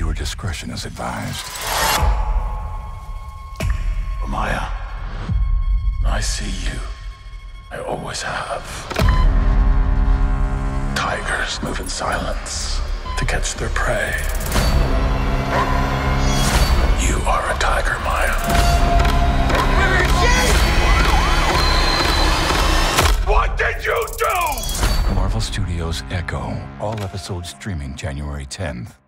Viewer discretion is advised. Maya, I see you. I always have. Tigers move in silence to catch their prey. You are a tiger, Maya. What did you do? Marvel Studios Echo. All episodes streaming January 10th.